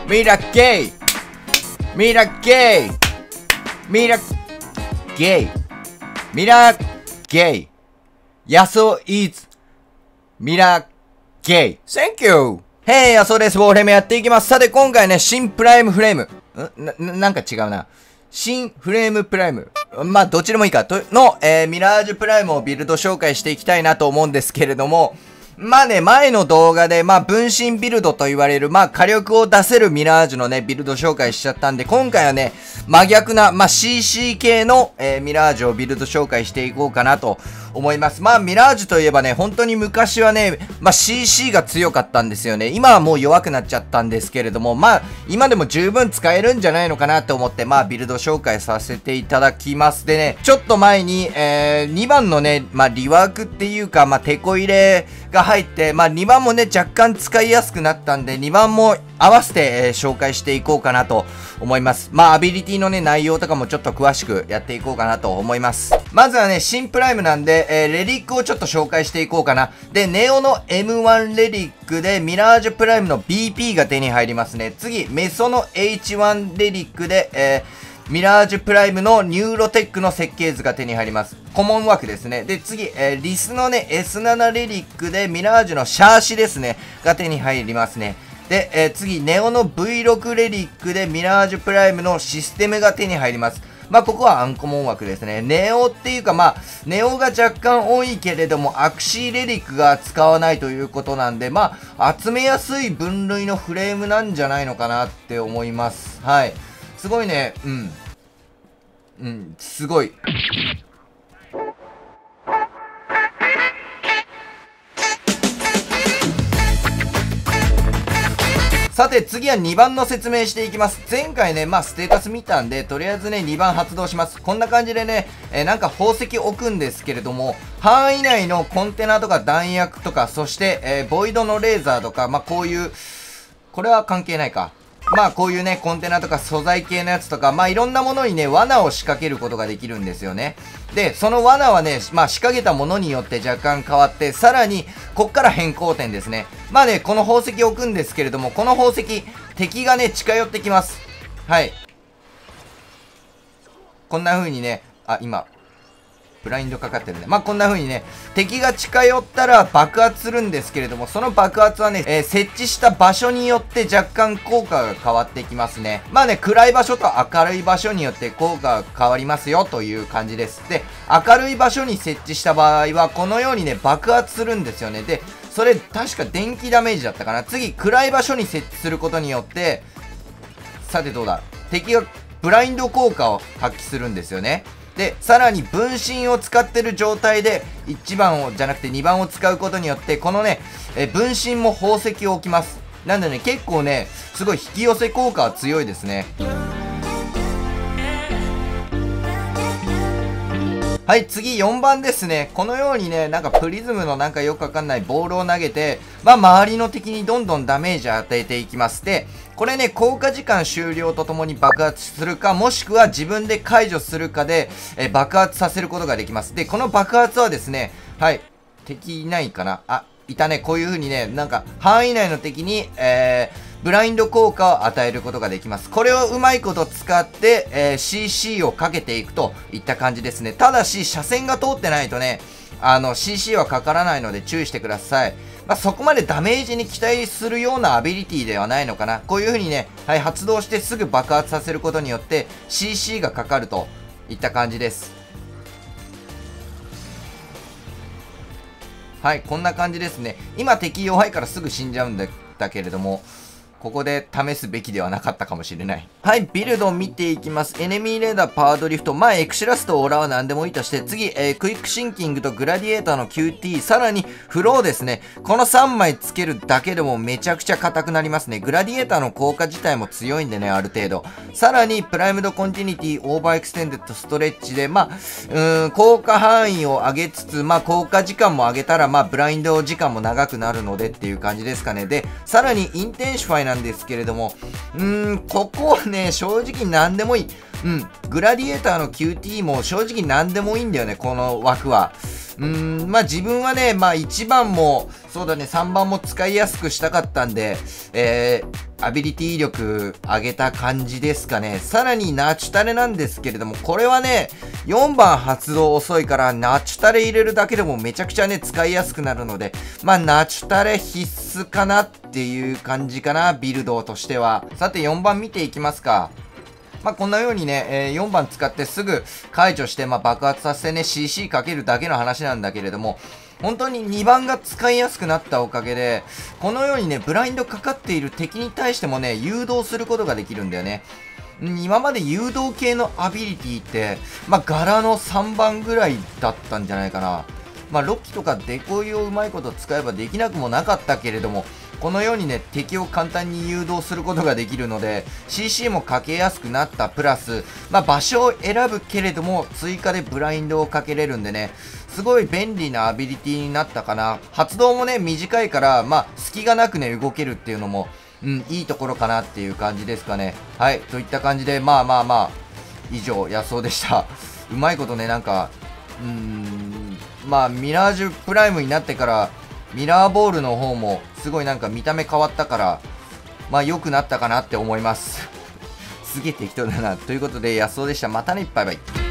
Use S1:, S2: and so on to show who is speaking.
S1: ミラゲイミラゲイミラゲイミラゲイヤソイズミラゲイ Thank you! Hey! ヤソです。ウォーフレームやっていきます。さて今回ね、新プライムフレーム。なんか違うな。新フレームプライム。まあ、どっちでもいいか。ミラージュプライムをビルド紹介していきたいなと思うんですけれども、まあね、前の動画で、分身ビルドと言われる、火力を出せるミラージュのね、ビルド紹介しちゃったんで、今回はね、真逆な、CC 系の、ミラージュをビルド紹介していこうかなと思います。ミラージュといえばね、本当に昔はね、CC が強かったんですよね。今はもう弱くなっちゃったんですけれども、今でも十分使えるんじゃないのかなと思って、ビルド紹介させていただきます。でね、ちょっと前に、2番のね、リワークっていうか、テコ入れが入って、2番もね、若干使いやすくなったんで、2番も合わせて、紹介していこうかなと思います。アビリティのね、内容とかもちょっと詳しくやっていこうかなと思います。まずはね、新プライムなんで、レリックをちょっと紹介していこうかな。で、ネオの M1 レリックで、ミラージュプライムの BP が手に入りますね。次、メソの H1 レリックで、ミラージュプライムのニューロテックの設計図が手に入ります。コモン枠ですね。で、次、リスのね、S7 レリックで、ミラージュのシャーシですね、が手に入りますね。で、次、ネオの V6 レリックで、ミラージュプライムのシステムが手に入ります。ここはアンコモン枠ですね。ネオっていうか、ネオが若干多いけれども、アクシーレリックが使わないということなんで、集めやすい分類のフレームなんじゃないのかなって思います。はい。すごいね、すごい。さて次は2番の説明していきます。前回ね、ステータス見たんで、とりあえずね、2番発動します。こんな感じでね、なんか宝石置くんですけれども、範囲内のコンテナとか弾薬とか、そして、ボイドのレーザーとか、こういう、これは関係ないか。こういうね、コンテナとか素材系のやつとか、いろんなものにね、罠を仕掛けることができるんですよね。で、その罠はね、仕掛けたものによって若干変わって、さらに、こっから変更点ですね。この宝石置くんですけれども、この宝石、敵がね、近寄ってきます。はい。こんな風にね、今、ブラインドかかってるね。こんな風にね、敵が近寄ったら爆発するんですけれども、その爆発はね、設置した場所によって若干効果が変わってきますね。暗い場所と明るい場所によって効果が変わりますよという感じです。で、明るい場所に設置した場合は、このようにね、爆発するんですよね。で、それ確か電気ダメージだったかな。次、暗い場所に設置することによって、さてどうだ。敵がブラインド効果を発揮するんですよね。で、さらに分身を使ってる状態で1番をじゃなくて2番を使うことによって、このね、分身も宝石を置きます。なんでね、結構ね、すごい引き寄せ効果は強いですね。はい、次4番ですね。このようにね、なんかプリズムのなんかよくわかんないボールを投げて、周りの敵にどんどんダメージを与えていきます。で、これね、効果時間終了とともに爆発するか、もしくは自分で解除するかで、爆発させることができます。で、この爆発はですね、はい、敵いないかな？いたね。こういう風にね、なんか範囲内の敵に、ブラインド効果を与えることができます。これをうまいこと使って、CC をかけていくといった感じですね。ただし、車線が通ってないとね、CC はかからないので注意してください。そこまでダメージに期待するようなアビリティではないのかな。こういう風にね、はい、発動してすぐ爆発させることによって CC がかかるといった感じです。はい、こんな感じですね。今敵弱いからすぐ死んじゃうんだけれども、ここで試すべきではなかったかもしれない。はい、ビルドを見ていきます。エネミーレーダー、パワードリフト、エクシラスとオーラは何でもいいとして、次、クイックシンキングとグラディエーターの QT、さらにフローですね。この3枚つけるだけでもめちゃくちゃ硬くなりますね。グラディエーターの効果自体も強いんでね、ある程度。さらに、プライムドコンティニティ、オーバーエクステンデッドストレッチで、効果範囲を上げつつ、効果時間も上げたら、ブラインド時間も長くなるのでっていう感じですかね。で、さらにインテンシファイなんですけれども、ここはね、正直何でもいい。 グラディエーターの QT も正直何でもいいんだよね、この枠は。まあ自分はね、まあ1番も、そうだね、3番も使いやすくしたかったんで、アビリティ力上げた感じですかね。さらにナチュタレなんですけれども、これはね、4番発動遅いから、ナチュタレ入れるだけでもめちゃくちゃね、使いやすくなるので、まあナチュタレ必須かなっていう感じかな、ビルドとしては。さて4番見ていきますか。まあ、こんなようにね、4番使ってすぐ解除して、まあ、爆発させてね、CC かけるだけの話なんだけれども、本当に2番が使いやすくなったおかげで、このようにね、ブラインドかかっている敵に対してもね、誘導することができるんだよね。今まで誘導系のアビリティって、まあ、柄の3番ぐらいだったんじゃないかな。まあ、ロッキとかデコイをうまいこと使えばできなくもなかったけれども、このようにね、敵を簡単に誘導することができるので、CC もかけやすくなったプラス、まあ、場所を選ぶけれども、追加でブラインドをかけれるんでね、すごい便利なアビリティになったかな。発動もね、短いから、まあ、隙がなくね、動けるっていうのも、いいところかなっていう感じですかね。はい、といった感じで、まあ、以上、野草でした。うまいことね、なんか、まあ、ミラージュプライムになってから、ミラーボールの方もすごいなんか見た目変わったから、まあ良くなったかなって思います。すげえ適当だな。ということで、野草でした。またね、バイバイ。